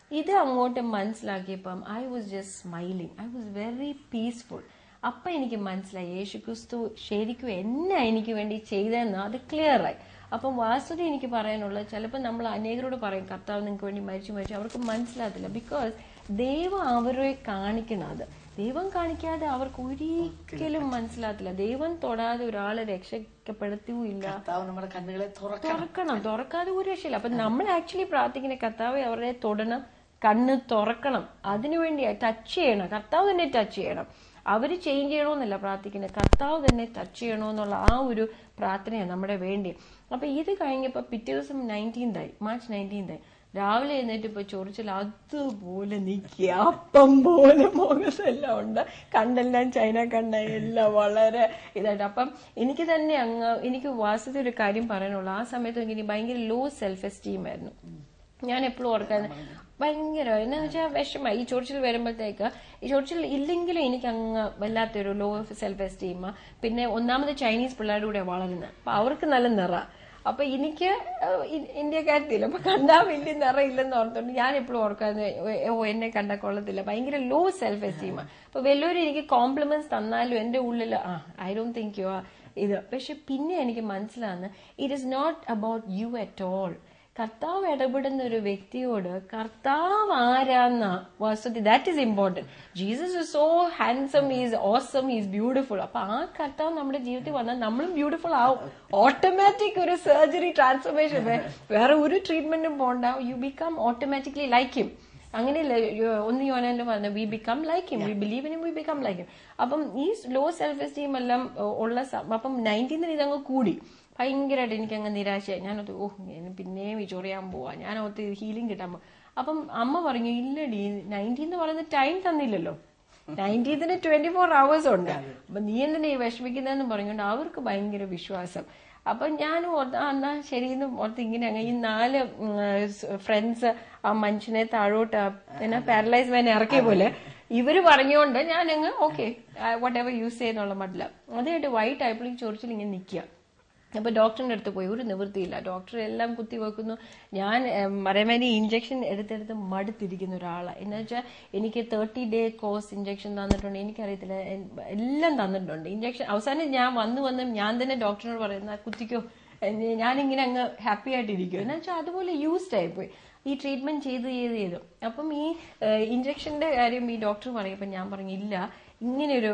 ഇത് അങ്ങോട്ട് മനസ്സിലാക്കിയപ്പം I was just smiling, I was very peaceful. അപ്പൊ എനിക്ക് മനസ്സിലായി യേശു ക്രിസ്തു ശരിക്കും എന്നാ എനിക്ക് വേണ്ടി ചെയ്തെന്ന് അത് ക്ലിയർ ആയി. അപ്പം വാസ്തുത എനിക്ക് പറയാനുള്ളത്, ചിലപ്പോൾ നമ്മൾ അനേകരോട് പറയും കർത്താവ് നിങ്ങൾക്ക് വേണ്ടി മരിച്ചു മരിച്ചു, അവർക്ക് മനസ്സിലാകത്തില്ല. ബിക്കോസ് ദൈവം അവരെ കാണിക്കണത്, ദൈവം കാണിക്കാതെ അവർക്ക് ഒരിക്കലും മനസ്സിലാകത്തില്ല. ദൈവം തൊടാതെ ഒരാളെ രക്ഷപ്പെടുത്തുകയില്ല. നമ്മുടെ കണ്ണുകളെ തുറക്കണം, തുറക്കാതെ ഒരു രക്ഷയില്ല. അപ്പൊ നമ്മൾ ആക്ച്വലി പ്രാർത്ഥിക്കുന്ന കർത്താവ് അവരെ തൊടണം, കണ്ണ് തുറക്കണം, അതിനുവേണ്ടി ടച്ച് ചെയ്യണം, കർത്താവ് തന്നെ ടച്ച് ചെയ്യണം. അവര് ചേഞ്ച് ചെയ്യണമെന്നല്ല പ്രാർത്ഥിക്കുന്നത്, കർത്താവ് തന്നെ ടച്ച് ചെയ്യണമെന്നുള്ള ആ ഒരു പ്രാർത്ഥനയാണ് നമ്മുടെ വേണ്ടി. അപ്പൊ ഇത് കഴിഞ്ഞപ്പോ പിറ്റേ ദിവസം നയൻറ്റീൻതായി, മാർച്ച് നയൻറ്റീൻതായി രാവിലെ എഴുന്നേറ്റ് ഇപ്പൊ ചൊറിച്ചിൽ അതുപോലെ നിക്കുക, അപ്പം പോലെ മുഖത്തെല്ലാം ഉണ്ട്, കണ്ടെല്ലാം ചൈന കണ്ട എല്ലാം വളരെ ഇതായിട്ട്. അപ്പം എനിക്ക് തന്നെ അങ്ങ് എനിക്ക് വാസ്തവത്തിൽ ഒരു കാര്യം പറയാനുള്ളൂ, ആ സമയത്ത് എനിക്ക് ഭയങ്കര ലോ സെൽഫ് എസ്റ്റീം ആയിരുന്നു. ഞാൻ എപ്പോഴും ഓർക്കാതെ ഭയങ്കര എന്നാന്ന് വെച്ചാൽ വിഷമമായി ഈ ചൊറിച്ചിൽ വരുമ്പോഴത്തേക്ക്. ഈ ചൊറിച്ചിൽ ഇല്ലെങ്കിലും എനിക്ക് അങ്ങ് വല്ലാത്തൊരു ലോ സെൽഫ് എസ്റ്റീം. പിന്നെ ഒന്നാമത് ചൈനീസ് പിള്ളേരുടെ കൂടെ വളരുന്നത്, അപ്പൊ അവർക്ക് നല്ല നിറ, അപ്പൊ എനിക്ക് ഇന്ത്യക്കാരത്തില്ല, അപ്പൊ കണ്ടാ വലിയ നിറ ഇല്ലെന്ന് ഓർത്തോണ്ട് ഞാൻ എപ്പോഴും ഓർക്കാതെ ഓ എന്നെ കണ്ടാ കൊള്ളത്തില്ല, ഭയങ്കര ലോ സെൽഫ് എസ്റ്റീം. അപ്പൊ വലിയൊരു എനിക്ക് കോംപ്ലിമെന്റ്സ് തന്നാലും എന്റെ ഉള്ളിൽ ആ ഐ ഡോണ്ട് തിങ്ക് യു ഇത്. പക്ഷെ പിന്നെ എനിക്ക് മനസ്സിലാകുന്ന it is not about you at all. കർത്താവ് ഇടപെടുന്ന ഒരു വ്യക്തിയോട് കർത്താവ് ആരാന്ന വസ്തുത, that is important. Jesus is so handsome, is awesome, is beautiful. അപ്പൊ ആ കർത്താവ് നമ്മുടെ ജീവിതത്തിൽ വന്നാൽ നമ്മളും ബ്യൂട്ടിഫുൾ ആവും. ഓട്ടോമാറ്റിക് ഒരു സർജറി ട്രാൻസ്ഫോർമേഷൻ, വേറെ ഒരു ട്രീറ്റ്മെന്റും പോണ്ട, you become automatically like him. അങ്ങനെയല്ല ഒന്ന് യോഹന്നാനിൽ പറഞ്ഞ we become like him, we believe in him, we become like him. അപ്പം ഈ ലോ സെൽഫ് എസ്റ്റീം എല്ലാം ഉള്ള അപ്പം നയൻറ്റീൻത്തിന് ഇതങ്ങ് കൂടി ഭയങ്കരമായിട്ട് എനിക്ക് അങ്ങ് നിരാശയായി. ഞാനൊത്ത് ഓ പിന്നെയും ചൊറിയാൻ പോവാ, ഞാനൊത്ത് ഹീലിംഗ് കിട്ടാൻ പോവാ. അപ്പം അമ്മ പറഞ്ഞു ഇല്ലടി, നയൻറ്റീൻ എന്ന് പറയുന്നത് ടൈം തന്നില്ലല്ലോ, നയൻറ്റീൻത്തിന് ട്വന്റി ഫോർ അവേഴ്സ് ഉണ്ട്, അപ്പൊ നീ എന്തിനാ ഈ വിഷമിക്കുന്നതെന്ന് പറഞ്ഞുകൊണ്ട് അവർക്ക് ഭയങ്കര വിശ്വാസം. അപ്പൊ ഞാനും ഓർത്ത് ആ എന്നാ ശരിയെന്ന് ഓർത്ത് ഇങ്ങനെ അങ്ങ് ഈ നാല് ഫ്രണ്ട്സ് ആ മനുഷ്യനെ താഴോട്ട് പിന്നെ പാരലൈസ് വേനെ ഇറക്കിയ പോലെ ഇവര് പറഞ്ഞുകൊണ്ട് ഞാനങ്ങ് ഓക്കെ വാട്ട് എവർ യൂസ് ചെയ്യുന്നുള്ള മട്ടില്ല. അതായിട്ട് വൈറ്റ് ആയപ്പോഴേക്കും ചൊറിച്ചിൽ ഇങ്ങനെ നിൽക്കുക. അപ്പൊ ഡോക്ടറിന്റെ അടുത്ത് പോയി, ഒരു നിവൃത്തിയില്ല, ഡോക്ടർ എല്ലാം കുത്തി വെക്കുന്നു. ഞാൻ മരമേരി ഇഞ്ചക്ഷൻ എടുത്തെടുത്ത് മടുത്തിരിക്കുന്ന ഒരാളാണ്. എന്ന് വെച്ചാൽ എനിക്ക് തേർട്ടി ഡേ കോഴ്സ് ഇഞ്ചക്ഷൻ തന്നിട്ടുണ്ട്, എനിക്കറിയത്തില്ല എല്ലാം തന്നിട്ടുണ്ട് ഇഞ്ചക്ഷൻ. അവസാനം ഞാൻ വന്ന് വന്ന് ഞാൻ തന്നെ ഡോക്ടറിനോട് പറയുന്ന കുത്തിക്കോ, ഞാനിങ്ങനെ അങ്ങ് ഹാപ്പി ആയിട്ടിരിക്കും. എന്ന് വെച്ചാൽ അതുപോലെ യൂസ്ഡ് ആയിപ്പോയി ഈ ട്രീറ്റ്മെന്റ് ചെയ്ത് ചെയ്ത് ചെയ്തു. അപ്പം ഈ ഇഞ്ചക്ഷന്റെ കാര്യം ഈ ഡോക്ടർ പറയപ്പോ ഞാൻ പറഞ്ഞു ഇല്ല, ഇങ്ങനെയൊരു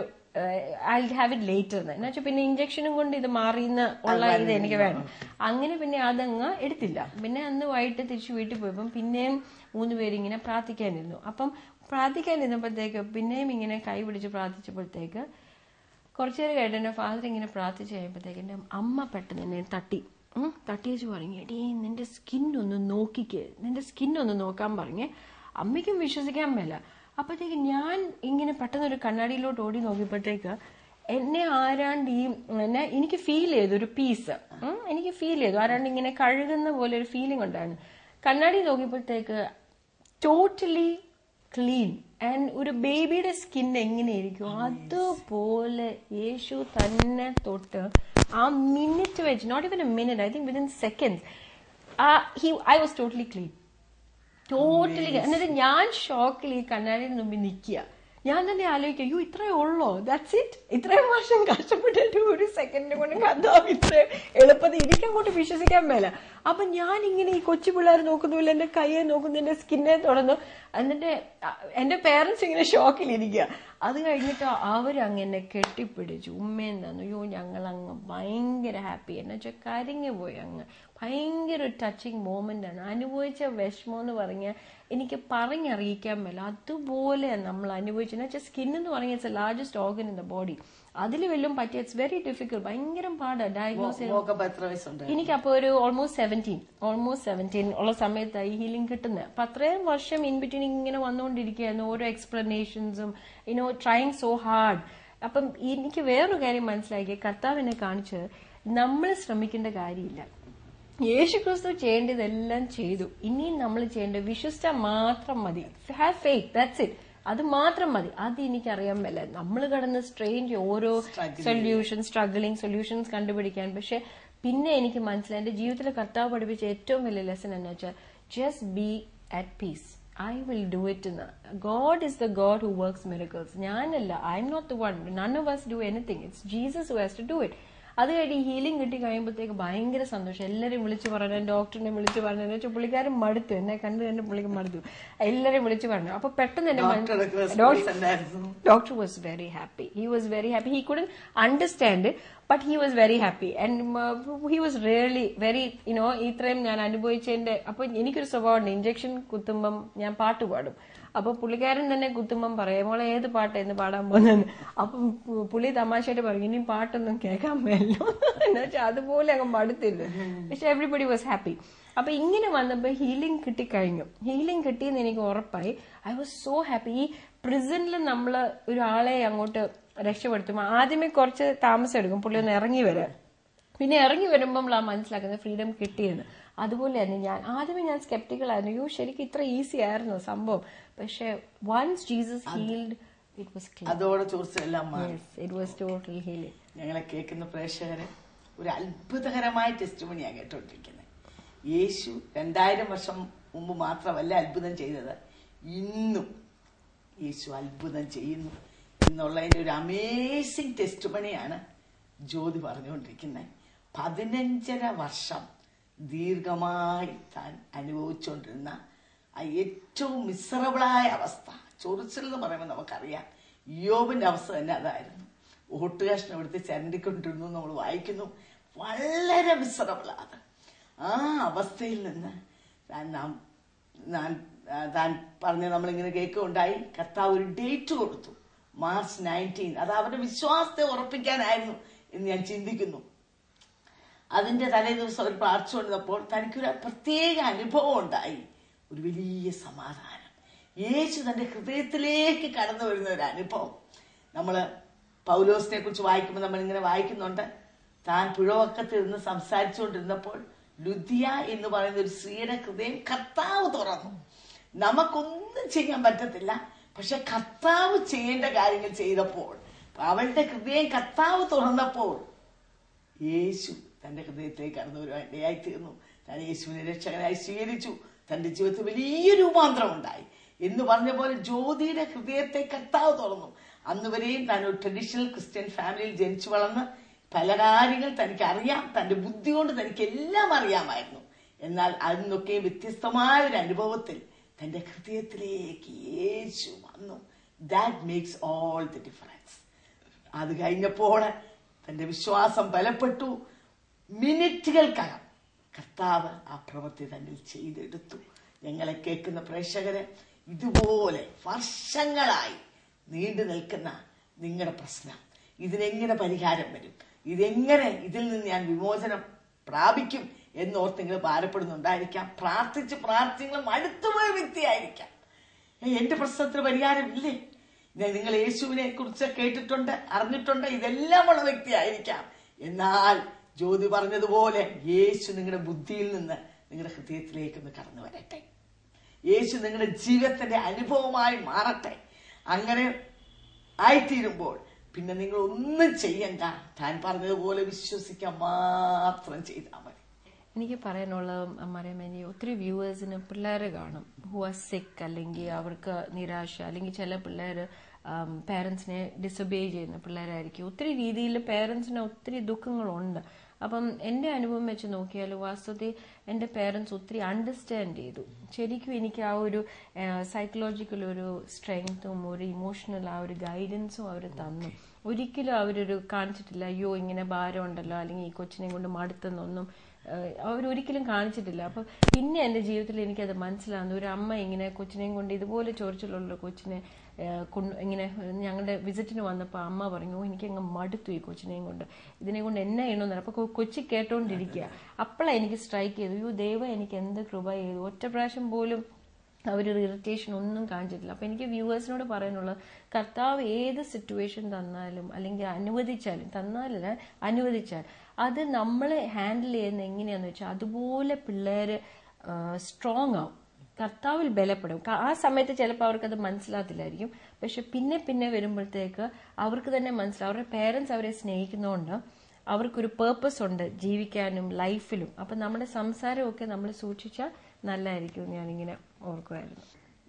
ഐ ഹാവ് ഇറ്റ് ലേറ്റർ എന്ന് വെച്ചാൽ പിന്നെ ഇഞ്ചക്ഷനും കൊണ്ട് ഇത് മാറിയെന്ന് ഉള്ള ഇത് എനിക്ക് വേണം. അങ്ങനെ പിന്നെ അതങ്ങ് എടുത്തില്ല. പിന്നെ അന്ന് വൈകിട്ട് തിരിച്ചു വീട്ടിൽ പോയപ്പം പിന്നെയും മൂന്ന് പേരിങ്ങനെ പ്രാർത്ഥിക്കാനിരുന്നു. അപ്പം പ്രാർത്ഥിക്കാനിരുന്നപ്പോഴത്തേക്ക് പിന്നെയും ഇങ്ങനെ കൈ പിടിച്ച് പ്രാർത്ഥിച്ചപ്പോഴത്തേക്ക് കുറച്ചു നേരം കഴിഞ്ഞ എന്റെ ഫാദർ ഇങ്ങനെ പ്രാർത്ഥിച്ചു കഴിയുമ്പോഴത്തേക്ക് എന്റെ അമ്മ പെട്ടെന്ന് എന്നെ തട്ടി തട്ടി വെച്ച് പറഞ്ഞു, എടീ നിന്റെ സ്കിന്നൊന്ന് നോക്കിക്കേ, നിന്റെ സ്കിന്നൊന്ന് നോക്കാൻ പറഞ്ഞേ. അമ്മയ്ക്കും വിശ്വസിക്കാൻ മേല. അപ്പോഴത്തേക്ക് ഞാൻ ഇങ്ങനെ പെട്ടെന്ന് ഒരു കണ്ണാടിയിലോട്ട് ഓടി നോക്കിയപ്പോഴത്തേക്ക് എന്നെ ആരാണ്ട് ഈ എന്നെ എനിക്ക് ഫീൽ ചെയ്തു ഒരു പീസ്, എനിക്ക് ഫീൽ ചെയ്തു ആരാണ്ട് ഇങ്ങനെ കഴുകുന്ന പോലെ ഒരു ഫീലിംഗ് ഉണ്ടായിരുന്നു. കണ്ണാടി നോക്കിയപ്പോഴത്തേക്ക് ടോട്ടലി ക്ലീൻ ആൻഡ് ഒരു ബേബിയുടെ സ്കിൻ എങ്ങനെയായിരിക്കും അതുപോലെ യേശു തന്നെ തൊട്ട് ആ മിനിറ്റ് വെച്ച്, not even a minute, I think within seconds I was totally clean, totally. എന്നിട്ട് ഞാൻ ഷോക്കിൽ ഈ കണ്ണാടിയുടെ മുമ്പിൽ നിൽക്കുക. ഞാൻ തന്നെ ആലോചിക്കുക, അയ്യോ ഇത്രയേ ഉള്ളോ, ദാറ്റ്സ് ഇറ്റ്, ഇത്രയും വർഷം കഷ്ടപ്പെട്ടിട്ട് ഒരു സെക്കൻഡ് കൊണ്ട് കഥാവ് ഇത്രയും എളുപ്പത്തിൽ എനിക്കങ്ങോട്ട് വിശ്വസിക്കാൻ മേല. അപ്പൊ ഞാൻ ഇങ്ങനെ ഈ കൊച്ചു പിള്ളേർ നോക്കുന്നില്ല, എന്റെ കയ്യെ നോക്കുന്നു, എന്റെ സ്കിന്നെ തുടർന്നു. എന്നിട്ട് എന്റെ പേരൻസ് ഇങ്ങനെ ഷോക്കിലിരിക്കുക. അത് കഴിഞ്ഞിട്ട് അവരങ്ങനെ കെട്ടിപ്പിടിച്ചു ഉമ്മയും തന്നു. അയ്യോ ഞങ്ങൾ അങ്ങ് ഭയങ്കര ഹാപ്പി, എന്നു വെച്ചാൽ കരിഞ്ഞു പോയി. അങ്ങ് ഭയങ്കര ഒരു ടച്ചിങ് മോമെന്റ് ആണ്. അനുഭവിച്ച വിഷമം എന്ന് പറഞ്ഞാൽ എനിക്ക് പറഞ്ഞറിയിക്കാൻ മേല, അതുപോലെ നമ്മൾ അനുഭവിച്ചു. എന്ന് വെച്ചാൽ സ്കിൻ എന്ന് പറഞ്ഞാൽ it's a largest organ in the body. അതിൽ വല്ലതും പറ്റിയ ഇറ്റ്സ് വെരി ഡിഫിക്കൽട്ട്, ഭയങ്കര പാടാ ഡയഗ്നോസ് ചെയ്യാൻ. എനിക്കപ്പോ ഒരു ഓൾമോസ്റ്റ് സെവൻറ്റീൻ ഓൾമോസ്റ്റ് സെവൻറ്റീൻ ഉള്ള സമയത്തായി ഹീലിംഗ് കിട്ടുന്നത്. അപ്പൊ അത്രയും വർഷം ഇൻ ബിറ്റ്വീൻ ഇങ്ങനെ വന്നുകൊണ്ടിരിക്കുകയായിരുന്നു, ഓരോ എക്സ്പ്ലനേഷൻസും യുനോ ട്രൈങ് സോ ഹാർഡ്. അപ്പം എനിക്ക് വേറൊരു കാര്യം മനസ്സിലാക്കി, കർത്താവിനെ കാണിച്ച് നമ്മൾ ശ്രമിക്കേണ്ട കാര്യമില്ല, യേശു ക്രിസ്തു ചെയ്യേണ്ടതെല്ലാം ചെയ്തു. ഇനിയും നമ്മൾ ചെയ്യേണ്ടത് വിശ്വസിച്ച മാത്രം മതി. Have faith, that's it. അത് മാത്രം മതി. അത് എനിക്കറിയാൻ മേല. നമ്മൾ കടന്ന് സ്ട്രെയിൻ ഓരോ സൊല്യൂഷൻ സ്ട്രഗിളിങ് സൊല്യൂഷൻസ് കണ്ടുപിടിക്കാൻ. പക്ഷെ പിന്നെ എനിക്ക് മനസ്സിലായി എന്റെ ജീവിതത്തിൽ കർത്താവ് പഠിപ്പിച്ച ഏറ്റവും വലിയ ലെസൺ എന്ന് വെച്ചാൽ just be at peace. I will do it. God is the God who works miracles. ഞാനല്ല, I'm not the one. None of us do anything. It's Jesus who has to do it. അത് കഴിഞ്ഞ് ഹീലിംഗ് കിട്ടി കഴിയുമ്പോഴത്തേക്ക് ഭയങ്കര സന്തോഷം. എല്ലാവരെയും വിളിച്ച് പറഞ്ഞു, ഡോക്ടറിനെ വിളിച്ച് പറഞ്ഞു. എന്ന് വെച്ചാൽ പുള്ളിക്കാരൻ മടുത്തു, എന്നെ കണ്ട് തന്നെ പുള്ളിക്ക് മടുത്തു. എല്ലാവരെയും വിളിച്ച് പറഞ്ഞു. അപ്പൊ പെട്ടെന്ന് എന്റെ doctor was very happy. He was very happy. He couldn't understand, but he was very happy. And he was really very you know ഇത്രയും ഞാൻ അനുഭവിച്ചതിന്റെ. അപ്പൊ എനിക്കൊരു സ്വഭാവമുണ്ട്, ഇഞ്ചക്ഷൻ കുത്തുമ്പം ഞാൻ പാട്ട് പാടും. അപ്പൊ പുള്ളിക്കാരൻ തന്നെ കുത്തുമ്പം പറയും, മോളെ ഏത് പാട്ട് എന്ന് പാടാൻ പോകുന്നത്. അപ്പം പുള്ളി തമാശയായിട്ട് പറയും, ഇനിയും പാട്ടൊന്നും കേൾക്കാൻ മേലോ എന്ന് വെച്ചാൽ അതുപോലെ അങ്ങ് മടുത്തില്ല. പക്ഷെ എവറിബഡി വാസ് ഹാപ്പി. അപ്പൊ ഇങ്ങനെ വന്നപ്പോ ഹീലിംഗ് കിട്ടിക്കഴിഞ്ഞു. ഹീലിംഗ് കിട്ടിയെന്ന് എനിക്ക് ഉറപ്പായി. I was so happy. ഈ പ്രിസണിൽ നമ്മള് ഒരാളെ അങ്ങോട്ട് രക്ഷപ്പെടുത്തുമ്പോൾ ആദ്യമേ കുറച്ച് താമസം എടുക്കും പുള്ളി ഒന്ന് ഇറങ്ങി വരാൻ. പിന്നെ ഇറങ്ങി വരുമ്പോൾ നമ്മൾ ആ മനസ്സിലാക്കുന്നത് ഫ്രീഡം കിട്ടിയെന്ന്. അതുപോലെ തന്നെ ഞാൻ ആദ്യമേ ഞാൻ സ്കെപ്റ്റിക്കൽ ആയിരുന്നു. യോ ശരിക്കും ഇത്ര ഈസി ആയിരുന്നു സംഭവം. പക്ഷെ once Jesus healed it was clear. അതോടെ ചോർച്ചയെല്ലാം മാറി. It was total healing. ഞങ്ങളെ കേൾക്കുന്ന പ്രേക്ഷകരെ ഒരു അത്ഭുതകരമായ ടെസ്റ്റിമണിയാണ് കേട്ടോണ്ടിരിക്കുന്നത്. യേശു രണ്ടായിരം വർഷം മുമ്പ് മാത്രമല്ല അത്ഭുതം ചെയ്തത്, ഇന്നും യേശു അത്ഭുതം ചെയ്യുന്നു എന്നുള്ളതിന്റെ ഒരു അമേസിംഗ് ടെസ്റ്റിമണിയാണ് ജ്യോതി പറഞ്ഞുകൊണ്ടിരിക്കുന്നത്. പതിനഞ്ചര വർഷം ദീർഘമായി താൻ അനുഭവിച്ചുകൊണ്ടിരുന്ന ആ ഏറ്റവും മിസറബിളായ അവസ്ഥ, ചൊറിച്ചിൽ എന്ന് പറയുമ്പോൾ നമുക്കറിയാം. യോബിന്റെ അവസ്ഥ തന്നെ അതായിരുന്നു. ഓട്ടുകഷ്ണം എടുത്ത് ചരണ്ടിക്കൊണ്ടിരുന്നു നമ്മൾ വായിക്കുന്നു. വളരെ മിസറബിളാണ്. ആ അവസ്ഥയിൽ നിന്ന് താൻ പറഞ്ഞ് നമ്മളിങ്ങനെ കേൾക്കുകയുണ്ടായി. കർത്താവ് ഒരു ഡേറ്റ് കൊടുത്തു, മാർച്ച് നയൻറ്റീൻ. അത് അവരുടെ വിശ്വാസത്തെ ഉറപ്പിക്കാനായിരുന്നു എന്ന് ഞാൻ ചിന്തിക്കുന്നു. അതിന്റെ തലേ ദിവസം ഒരു പ്രാർത്ഥിച്ചുകൊണ്ടിരുന്നപ്പോൾ തനിക്കൊരു പ്രത്യേക അനുഭവം ഉണ്ടായി. ഒരു വലിയ സമാധാനം, യേശു തന്റെ ഹൃദയത്തിലേക്ക് കടന്നു വരുന്ന ഒരു അനുഭവം. നമ്മള് പൗലോസിനെ കുറിച്ച് വായിക്കുമ്പോൾ നമ്മൾ ഇങ്ങനെ വായിക്കുന്നുണ്ട്, താൻ പുഴവക്കത്തിരുന്ന് സംസാരിച്ചുകൊണ്ടിരുന്നപ്പോൾ ലുദിയ എന്ന് പറയുന്ന ഒരു സ്ത്രീയുടെ ഹൃദയം കർത്താവ് തുറന്നു. നമുക്കൊന്നും ചെയ്യാൻ പറ്റത്തില്ല, പക്ഷെ കർത്താവ് ചെയ്യേണ്ട കാര്യങ്ങൾ ചെയ്തപ്പോൾ, അവളുടെ ഹൃദയം കർത്താവ് തുറന്നപ്പോൾ യേശു തന്റെ ഹൃദയത്തിലേക്ക് കടന്നു വരുവാൻ ഇടയായി തീർന്നു. താൻ യേശുവിനെ രക്ഷകനായി സ്വീകരിച്ചു. തന്റെ ജീവിതത്തിൽ വലിയ രൂപാന്തരം ഉണ്ടായി എന്ന് പറഞ്ഞ പോലെ ജ്യോതിയുടെ ഹൃദയത്തെ കർത്താവ് തുറന്നു. അന്ന് വരെയും താൻ ഒരു ട്രഡീഷണൽ ക്രിസ്ത്യൻ ഫാമിലിയിൽ ജനിച്ചു വളർന്ന് പല കാര്യങ്ങൾ തനിക്ക് അറിയാം, തന്റെ ബുദ്ധി കൊണ്ട് തനിക്ക് എല്ലാം അറിയാമായിരുന്നു. എന്നാൽ അതിനൊക്കെ വ്യത്യസ്തമായ ഒരു അനുഭവത്തിൽ തന്റെ ഹൃദയത്തിലേക്ക് യേശു വന്നു. That makes all the difference. അത് കഴിഞ്ഞപ്പോൾ തന്റെ വിശ്വാസം ബലപ്പെട്ടു. മിനിറ്റുകൾക്കകം കർത്താവ് ആ പ്രവൃത്തി തന്നിൽ ചെയ്തെടുത്തു. ഞങ്ങളെ കേൾക്കുന്ന പ്രേക്ഷകര്, ഇതുപോലെ വർഷങ്ങളായി നീണ്ടു നിൽക്കുന്ന നിങ്ങളുടെ പ്രശ്നം, ഇതിനെങ്ങനെ പരിഹാരം വരും, ഇതെങ്ങനെ ഇതിൽ നിന്ന് ഞാൻ വിമോചനം പ്രാപിക്കും എന്നോർത്ത് നിങ്ങൾ ഭാരപ്പെടുന്നുണ്ടായിരിക്കാം. പ്രാർത്ഥിച്ച് പ്രാർത്ഥിച്ച് മടുത്തുപോയ വ്യക്തിയായിരിക്കാം. എന്റെ പ്രശ്നത്തിന് പരിഹാരമില്ലേ, നിങ്ങൾ യേശുവിനെ കുറിച്ച് കേട്ടിട്ടുണ്ട്, അറിഞ്ഞിട്ടുണ്ട്, ഇതെല്ലാം ഉള്ള വ്യക്തിയായിരിക്കാം. എന്നാൽ ജ്യോതി പറഞ്ഞതുപോലെ യേശു നിങ്ങളുടെ ബുദ്ധിയിൽ നിന്ന് നിങ്ങളുടെ ഹൃദയത്തിലേക്ക് ഒന്ന് കടന്നു വരട്ടെ. യേശു നിങ്ങളുടെ ജീവിതത്തിന്റെ അനുഭവമായി മാറട്ടെ. അങ്ങനെ ആയിത്തീരുമ്പോൾ പിന്നെ നിങ്ങൾ ഒന്നും ചെയ്യണ്ട, താൻ പറഞ്ഞതുപോലെ വിശ്വസിക്കാൻ മാത്രം ചെയ്താൽ മതി. എനിക്ക് പറയാനുള്ള മറിയമ്മേനി, ഒത്തിരി വ്യൂവേഴ്സിന് പിള്ളേരെ കാണും ഹു ആർ സിക്ക്, അല്ലെങ്കിൽ അവർക്ക് നിരാശ, അല്ലെങ്കിൽ ചില പിള്ളേര് പേരൻസിനെ ഡിസൊബേ ചെയ്യുന്ന പിള്ളേരായിരിക്കും. ഒത്തിരി രീതിയിൽ പേരൻസിന് ഒത്തിരി ദുഃഖങ്ങളുണ്ട്. അപ്പം എൻ്റെ അനുഭവം വെച്ച് നോക്കിയാൽ വാസ്തവത്തിൽ എൻ്റെ പേരൻസ് ഒത്തിരി അണ്ടർസ്റ്റാൻഡ് ചെയ്തു. ശരിക്കും എനിക്ക് ആ ഒരു സൈക്കോളജിക്കൽ ഒരു സ്ട്രെങ്ത്തും ഒരു ഇമോഷണൽ ആ ഒരു ഗൈഡൻസും അവർ തന്നു. ഒരിക്കലും അവരൊരു കാണിച്ചിട്ടില്ല, അയ്യോ ഇങ്ങനെ ഭാരം ഉണ്ടല്ലോ അല്ലെങ്കിൽ ഈ കൊച്ചിനെ കൊണ്ട് മടുത്തെന്നൊന്നും അവരൊരിക്കലും കാണിച്ചിട്ടില്ല. അപ്പൊ പിന്നെ എൻ്റെ ജീവിതത്തിൽ എനിക്കത് മനസ്സിലാകുന്നു. ഒരു അമ്മ ഇങ്ങനെ കൊച്ചിനെയും കൊണ്ട് ഇതുപോലെ ചോദിച്ചിട്ടുള്ള കൊച്ചിനെ ഇങ്ങനെ ഞങ്ങളുടെ വിസിറ്റിന് വന്നപ്പോൾ അമ്മ പറഞ്ഞു, എനിക്ക് അങ്ങ് മടുത്തു ഈ കൊച്ചിനെയും കൊണ്ട്, ഇതിനെ കൊണ്ട് എന്നെ ചെയ്യണമെന്ന്. അപ്പൊ കൊച്ചി കേട്ടോണ്ടിരിക്കുക. അപ്പോഴാണ് എനിക്ക് സ്ട്രൈക്ക് ചെയ്തു, അയ്യോ ദൈവം എനിക്ക് എന്ത് കൃപ ചെയ്തു. ഒറ്റ പ്രാവശ്യം പോലും അവരൊരു ഇറിറ്റേഷൻ ഒന്നും കാണിച്ചിട്ടില്ല. അപ്പൊ എനിക്ക് വ്യൂവേഴ്സിനോട് പറയാനുള്ളത്, കർത്താവ് ഏത് സിറ്റുവേഷൻ തന്നാലും അല്ലെങ്കിൽ അനുവദിച്ചാലും, തന്നാലല്ല അനുവദിച്ചാൽ, അത് നമ്മളെ ഹാൻഡിൽ ചെയ്യുന്ന എങ്ങനെയാന്ന് വെച്ചാൽ അതുപോലെ പിള്ളേര് സ്ട്രോങ് ആവും, കർത്താവിൽ ബലപ്പെടും. ആ സമയത്ത് ചിലപ്പോൾ അവർക്കത് മനസ്സിലാകത്തില്ലായിരിക്കും, പക്ഷെ പിന്നെ പിന്നെ വരുമ്പോഴത്തേക്ക് അവർക്ക് തന്നെ മനസ്സിലാവും. അവരുടെ പേരൻസ് അവരെ സ്നേഹിക്കുന്നതുകൊണ്ട് അവർക്കൊരു പേർപ്പസ് ഉണ്ട് ജീവിക്കാനും ലൈഫിലും. അപ്പൊ നമ്മുടെ സംസാരമൊക്കെ നമ്മൾ സൂക്ഷിച്ചാൽ നല്ലതായിരിക്കും. ഞാനിങ്ങനെ ഓർക്കുമായിരുന്നു.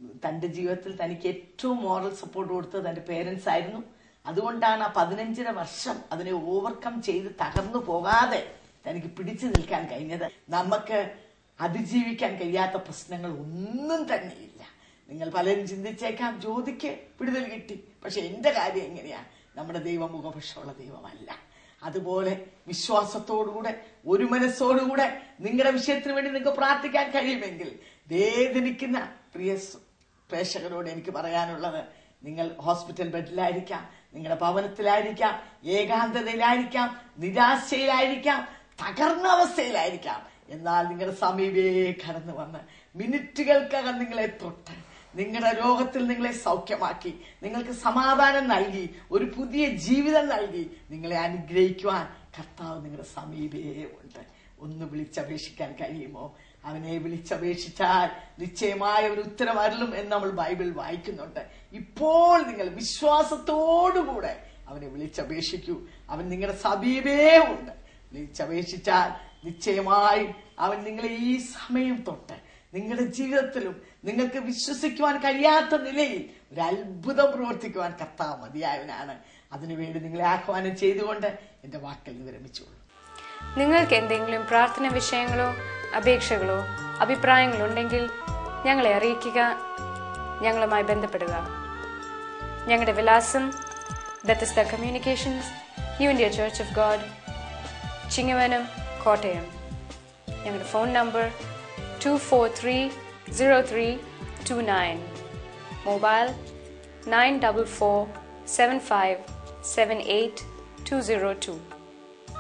തൻ്റെ ജീവിതത്തിൽ തനിക്ക് ഏറ്റവും മോറൽ സപ്പോർട്ട് കൊടുത്തത് തൻ്റെ പേരൻസ് ആയിരുന്നു. അതുകൊണ്ടാണ് ആ പതിനഞ്ചര വർഷം അതിനെ ഓവർകം ചെയ്ത് തകർന്നു പോകാതെ തനിക്ക് പിടിച്ചു നിൽക്കാൻ കഴിഞ്ഞത്. നമുക്ക് അതിജീവിക്കാൻ കഴിയാത്ത പ്രശ്നങ്ങൾ ഒന്നും തന്നെയില്ല. നിങ്ങൾ പലരും ചിന്തിച്ചേക്കാം, ജ്യോതിക്ക് വിടുതൽ കിട്ടി, പക്ഷെ എന്റെ കാര്യം എങ്ങനെയാ? നമ്മുടെ ദൈവം മുഖപക്ഷമുള്ള ദൈവമല്ല. അതുപോലെ വിശ്വാസത്തോടുകൂടെ ഒരു മനസ്സോടുകൂടെ നിങ്ങളുടെ വിഷയത്തിന് വേണ്ടി നിങ്ങൾക്ക് പ്രാർത്ഥിക്കാൻ കഴിയുമെങ്കിൽ, വേദനിക്കുന്ന പ്രിയ പ്രേക്ഷകരോട് എനിക്ക് പറയാനുള്ളത്, നിങ്ങൾ ഹോസ്പിറ്റൽ ബെഡിലായിരിക്കാം, നിങ്ങളുടെ ഭവനത്തിലായിരിക്കാം, ഏകാന്തതയിലായിരിക്കാം, നിരാശയിലായിരിക്കാം, തകർന്ന അവസ്ഥയിലായിരിക്കാം. എന്നാൽ നിങ്ങളുടെ സമീപേ കടന്നു വന്ന് മിനിറ്റുകൾക്കകം നിങ്ങളെ തൊട്ട് നിങ്ങളുടെ രോഗത്തിൽ നിങ്ങളെ സൗഖ്യമാക്കി നിങ്ങൾക്ക് സമാധാനം നൽകി ഒരു പുതിയ ജീവിതം നൽകി നിങ്ങളെ അനുഗ്രഹിക്കുവാൻ കർത്താവ് നിങ്ങളുടെ സമീപേ ഉണ്ട്. ഒന്ന് വിളിച്ചപേക്ഷിക്കാൻ കഴിയുമോ? അവനെ വിളിച്ചപേക്ഷിച്ചാൽ നിശ്ചയമായ ഒരു ഉത്തരം അരുളും എന്ന് നമ്മൾ ബൈബിൾ വായിക്കുന്നുണ്ട്. ഇപ്പോൾ നിങ്ങൾ വിശ്വാസത്തോടുകൂടെ അവനെ വിളിച്ചപേക്ഷിക്കൂ. അവൻ നിങ്ങളുടെ സമീപേ ഉണ്ട്. വിളിച്ചപേക്ഷിച്ചാൽ നിശ്ചയമായും അവൻ നിങ്ങളെ ഈ സമയം തൊട്ട് നിങ്ങളുടെ ജീവിതത്തിലും നിങ്ങൾക്ക് വിശ്വസിക്കുവാൻ കഴിയാത്ത നിലയിൽ ഒരു അത്ഭുതം പ്രവർത്തിക്കുവാൻ കർത്താവ് മതിയായവനാണ്. അതിനുവേണ്ടി നിങ്ങളെ ആഹ്വാനം ചെയ്തുകൊണ്ട് എന്റെ വാക്കിൽ വിരമിച്ചോളൂ. നിങ്ങൾക്ക് എന്തെങ്കിലും പ്രാർത്ഥന വിഷയങ്ങളോ അപേക്ഷകളോ അഭിപ്രായങ്ങളോ ഉണ്ടെങ്കിൽ ഞങ്ങളെ അറിയിക്കുക, ഞങ്ങളുമായി ബന്ധപ്പെടുക. ഞങ്ങളുടെ വിലാസം Bethesda communications, new India church of God, Chingavanam, Kottayam. ഞങ്ങളുടെ phone number two four three zero three two nine, mobile nine double four seven five seven eight two zero two.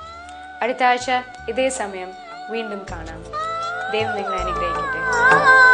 അടുത്ത ആഴ്ച ഇതേ സമയം വീണ്ടും കാണാം. ദൈവം നിങ്ങളെ അനുഗ്രഹിക്കട്ടെ.